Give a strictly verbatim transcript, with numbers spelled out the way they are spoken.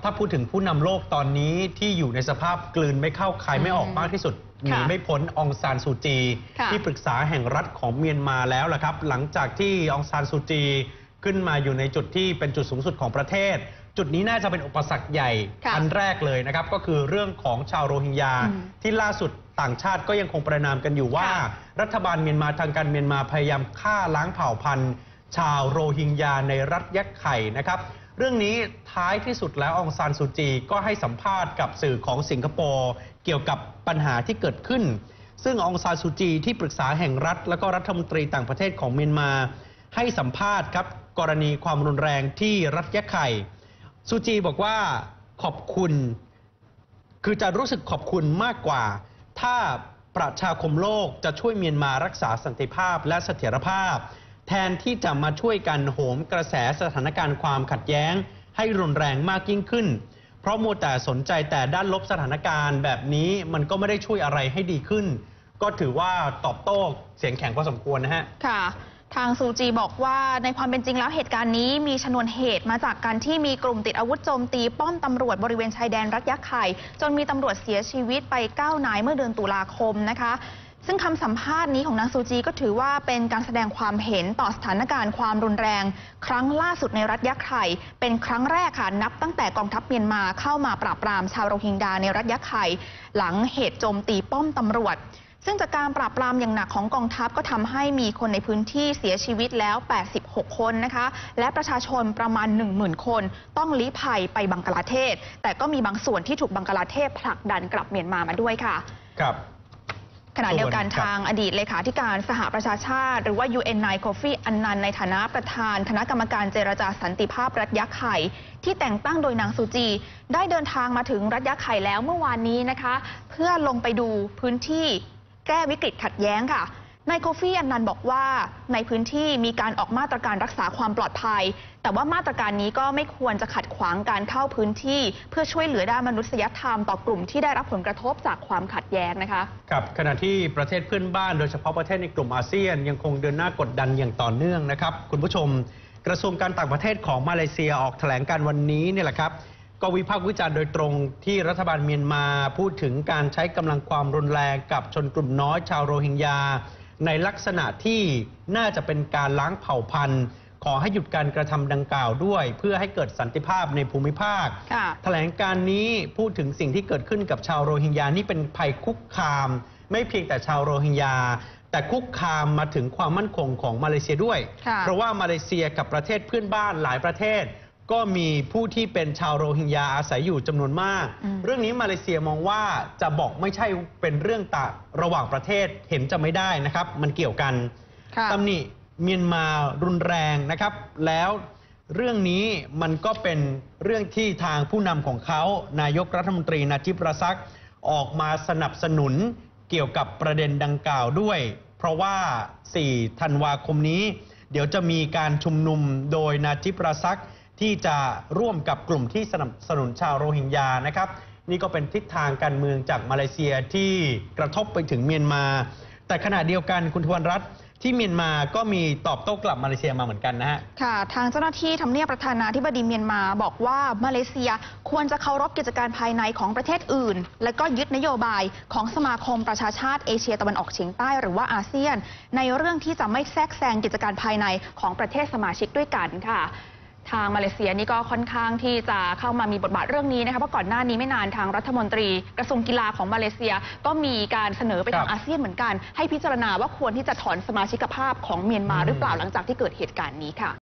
ถ้าพูดถึงผู้นำโลกตอนนี้ที่อยู่ในสภาพกลืนไม่เข้าคายไม่ออกมากที่สุดหนีไม่พ้นองซานซูจีที่ปรึกษาแห่งรัฐของเมียนมาแล้วล่ะครับหลังจากที่องซานซูจีขึ้นมาอยู่ในจุดที่เป็นจุดสูงสุดของประเทศจุดนี้น่าจะเป็นอุปสรรคใหญ่อันแรกเลยนะครับก็คือเรื่องของชาวโรฮิงญาที่ล่าสุดต่างชาติก็ยังคงประนามกันอยู่ว่ารัฐบาลเมียนมาทางการเมียนมาพยายามฆ่าล้างเผ่าพันธุ์ชาวโรฮิงญาในรัฐยักษ์ไข่นะครับเรื่องนี้ท้ายที่สุดแล้วองซานซูจีก็ให้สัมภาษณ์กับสื่อของสิงคโปร์เกี่ยวกับปัญหาที่เกิดขึ้นซึ่งองซานซูจีที่ปรึกษาแห่งรัฐและก็รัฐมนตรีต่างประเทศของเมียนมาให้สัมภาษณ์ครับกรณีความรุนแรงที่รัฐยะไข่ซูจีบอกว่าขอบคุณคือจะรู้สึกขอบคุณมากกว่าถ้าประชาคมโลกจะช่วยเมียนมารักษาสันติภาพและเสถียรภาพแทนที่จะมาช่วยกันโหมกระแสสถานการณ์ความขัดแย้งให้รุนแรงมากยิ่งขึ้นเพราะมัวแต่สนใจแต่ด้านลบสถานการณ์แบบนี้มันก็ไม่ได้ช่วยอะไรให้ดีขึ้นก็ถือว่าตอบโต้เสียงแข็งพอสมควรนะฮะค่ะทางซูจีบอกว่าในความเป็นจริงแล้วเหตุการณ์นี้มีชนวนเหตุมาจากการที่มีกลุ่มติดอาวุธโจมตีป้อมตำรวจบริเวณชายแดนรัฐยะไข่จนมีตำรวจเสียชีวิตไปเก้านายเมื่อเดือนตุลาคมนะคะซึ่งคำสัมภาษณ์นี้ของนางซูจีก็ถือว่าเป็นการแสดงความเห็นต่อสถานการณ์ความรุนแรงครั้งล่าสุดในรัฐยะไข่เป็นครั้งแรกค่ะนับตั้งแต่กองทัพเมียนมาเข้ามาปราบปรามชาวโรฮิงญาในรัฐยะไข่หลังเหตุโจมตีป้อมตำรวจซึ่งจากการปราบปรามอย่างหนักของกองทัพก็ทำให้มีคนในพื้นที่เสียชีวิตแล้วแปดสิบหกคนนะคะและประชาชนประมาณ หนึ่งหมื่น คนต้องลี้ภัยไปบังกลาเทศแต่ก็มีบางส่วนที่ถูกบังกลาเทศผลักดันกลับเมียนมามาด้วยค่ะครับขณะเดียวกันทางอดีตเลขาธิการสหประชาชาติหรือว่า ยู เอ็น นายโคฟีอันนันในฐานะประธานคณะกรรมการเจรจาสันติภาพรัฐยะไข่ที่แต่งตั้งโดยนางซูจีได้เดินทางมาถึงรัฐยะไข่แล้วเมื่อวานนี้นะคะเพื่อลงไปดูพื้นที่แก้วิกฤตขัดแย้งค่ะนายโคฟีอันนันบอกว่าในพื้นที่มีการออกมาตรการรักษาความปลอดภัยแต่ว่ามาตรการนี้ก็ไม่ควรจะขัดขวางการเข้าพื้นที่เพื่อช่วยเหลือด้านมนุษยธรรมต่อกลุ่มที่ได้รับผลกระทบจากความขัดแย้งนะคะครับขณะที่ประเทศเพื่อนบ้านโดยเฉพาะประเทศในกลุ่มอาเซียนยังคงเดินหน้ากดดันอย่างต่อเนื่องนะครับคุณผู้ชมกระทรวงการต่างประเทศของมาเลเซียออกแถลงการวันนี้เนี่ยแหละครับก็วิพากษ์วิจารณ์โดยตรงที่รัฐบาลเมียนมาพูดถึงการใช้กำลังความรุนแรงกับชนกลุ่มน้อยชาวโรฮิงญาในลักษณะที่น่าจะเป็นการล้างเผ่าพันธุ์ขอให้หยุดการกระทำดังกล่าวด้วยเพื่อให้เกิดสันติภาพในภูมิภาคแถลงการนี้พูดถึงสิ่งที่เกิดขึ้นกับชาวโรฮิงญานี่เป็นภัยคุกคามไม่เพียงแต่ชาวโรฮิงญาแต่คุกคามมาถึงความมั่นคงของมาเลเซียด้วยเพราะว่ามาเลเซียกับประเทศเพื่อนบ้านหลายประเทศก็มีผู้ที่เป็นชาวโรฮิงญาอาศัยอยู่จำนวนมากเรื่องนี้มาเลเซียมองว่าจะบอกไม่ใช่เป็นเรื่องต่างระหว่างประเทศเห็นจะไม่ได้นะครับมันเกี่ยวกันตำหนิเมียนมารุนแรงนะครับแล้วเรื่องนี้มันก็เป็นเรื่องที่ทางผู้นำของเขานายกรัฐมนตรีนาจิปราซักออกมาสนับสนุนเกี่ยวกับประเด็นดังกล่าวด้วยเพราะว่าสี่ธันวาคมนี้เดี๋ยวจะมีการชุมนุมโดยนาจิปราซักที่จะร่วมกับกลุ่มที่สนับสนุนชาวโรฮิงญานะครับนี่ก็เป็นทิศทางการเมืองจากมาเลเซียที่กระทบไปถึงเมียนมาแต่ขณะเดียวกันคุณทวนรัตน์ที่เมียนมาก็มีตอบโต้กลับมาเลเซียมาเหมือนกันนะฮะค่ะทางเจ้าหน้าที่ทำเนียบประธานาธิบดีเมียนมาบอกว่ามาเลเซียควรจะเคารพกิจการภายในของประเทศอื่นและก็ยึดนโยบายของสมาคมประชาชาติเอเชียตะวันออกเฉียงใต้หรือว่าอาเซียนในเรื่องที่จะไม่แทรกแซงกิจการภายในของประเทศสมาชิกด้วยกันค่ะทางมาเลเซียนี่ก็ค่อนข้างที่จะเข้ามามีบทบาทเรื่องนี้นะคะเพราะก่อนหน้านี้ไม่นานทางรัฐมนตรีกระทรวงกีฬาของมาเลเซียก็มีการเสนอไปทางอาเซียนเหมือนกันให้พิจารณาว่าควรที่จะถอนสมาชิกภาพของเมียนมาหรือเปล่าหลังจากที่เกิดเหตุการณ์นี้ค่ะ